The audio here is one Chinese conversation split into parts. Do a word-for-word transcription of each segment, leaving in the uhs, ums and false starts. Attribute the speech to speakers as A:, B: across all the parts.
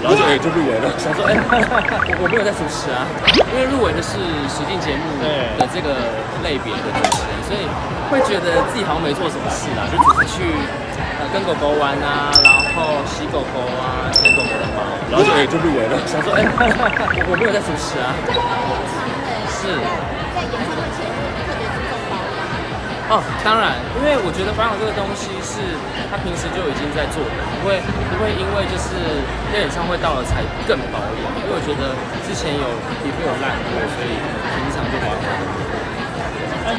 A: 然后就哎、欸、就入围了，想说哎、欸，我我没有在主持啊，因为入围的是实境节目的这个类别的主持人，所以会觉得自己好像没做什么事啦，就只是去呃跟狗狗玩啊，然后洗狗狗啊，牵狗狗的毛，然后就哎、欸、就入围了，想说哎、欸，我我没有在主持啊，是。哦，当然，因为我觉得保养这个东西是他平时就已经在做的，不会不会因为就是演唱会到了才更保养，因为我觉得之前有皮肤有烂过，所以平常就保养。哎，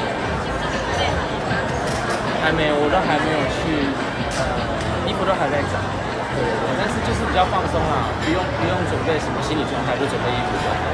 A: 还没有，我都还没有去，呃，衣服都还在找，对对对，但是就是比较放松啦，不用不用准备什么心理状态，就准备衣服就好。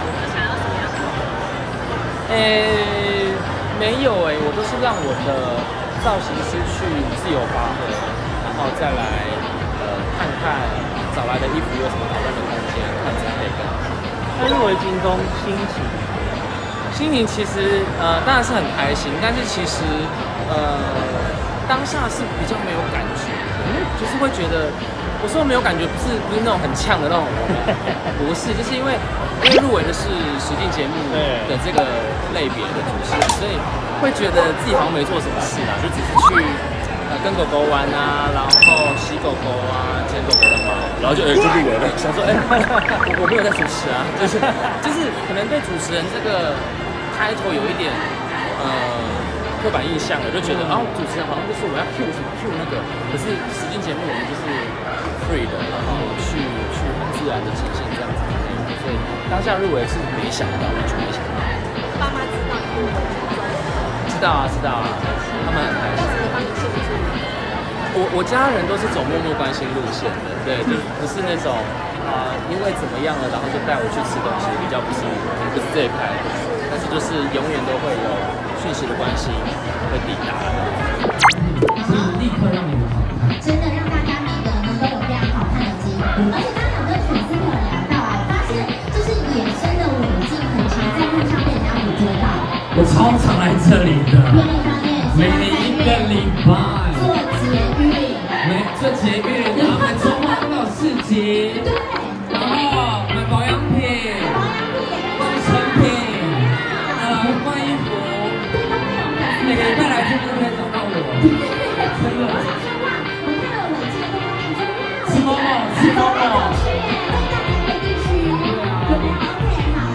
A: 诶。没有哎、欸，我都是让我的造型师去自由发挥，然后再来呃看看找来的衣服有什么讨论的空间，看怎样可以更好。
B: 那入围金钟心情，
A: 心情其实呃当然是很开心，但是其实呃当下是比较没有感觉，嗯，就是会觉得。我说没有感觉，不是不是那种很呛的那种，不是，就是因为因为入围的是实境节目的这个类别的主持人，所以会觉得自己好像没做什么事啦，就只是去呃跟狗狗玩啊，然后洗狗狗啊，牵狗狗的毛，然后就哎、欸、就入围了，想说哎、欸，我我没有在主持啊，就是就是可能对主持人这个开头有一点呃。刻板印象了，就觉得啊，主持人好像就是我要 Q 什么 Q 那个，可是实境节目我们就是 free 的，然后去去很自然的呈现这样子的内容，所以当下入围是没想到，完全没想到。
C: 爸妈知道你入围金钟？
A: 知道啊，知道啊，他们很开心。
C: 怎么帮你庆祝？
A: 我我家人都是走默默关心路线的，对，就不是那种啊、呃、因为怎么样了，然后就带我去吃东西，比较不是不是这一派的，但是就是永远都会有讯息的关心会抵达的，
D: 所以立刻让你们好看，
E: 真的让大家每个人呢都有非常好看的机会。而且刚刚有跟粉丝朋友聊到啊，我发现就是野生的尾镜很常在路上被人家捕捉到。
D: 我超常来这里的，
E: 另一方面，
D: 每一个礼拜
E: 做捷运，
D: 没做捷运，然后还周末到市集，
E: 对，
D: 然后买保养品、
E: 保养品、
D: 工程品，呃，换衣服，
E: 对，都会有的。
D: 每个礼拜来这边都可以找到我，真的。
E: 我想说哇，我看到尾镜都发现说哇，
D: 吃某某，吃某某。
E: 去耶，在大台北地区，有没有 OK 好？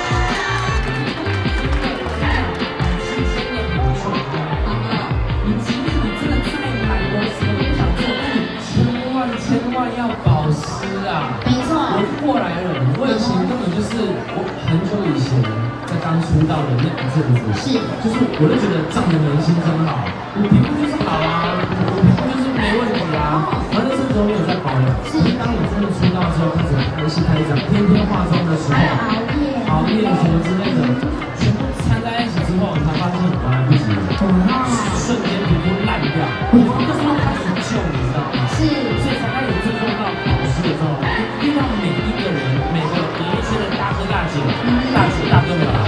D: 千万要保湿啊！
E: 没错，
D: 我是过来人，我以前根本就是我很久以前在刚出道的那一阵子，
E: 是，
D: 就是我就觉得仗着年轻真好，我皮肤就是好啊，我皮肤就是没问题啊，然后那时候没有在保养，是当你真的出道之后，开始拍戏拍照，天天化妆的时候，
E: 熬夜，
D: 熬夜什么之类的，全部掺在一起之后，你才发现你来不及了，瞬间皮肤烂掉，皮肤就是要开始旧，你知道吗？
E: 是，
D: 所以才开始注重到保湿的时候，一定要每一个人，每个演艺圈的大哥大姐、大姐大哥们。